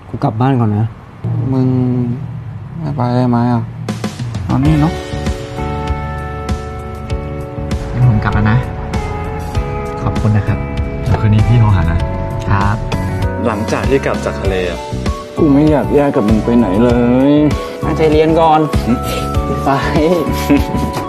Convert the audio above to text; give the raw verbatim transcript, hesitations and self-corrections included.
กูกลับบ้านก่อนนะมึงไม่ไปได้ไหมอ่ะนอนนี่เนาะงั้นผมกลับแล้วนะขอบคุณนะครับคืนนี้พี่โทรหานะครับหลังจากที่กลับจากทะเลอ่ะกูไม่อยากแยกกับมึงไปไหนเลยตั้งใจเรียนก่อนไป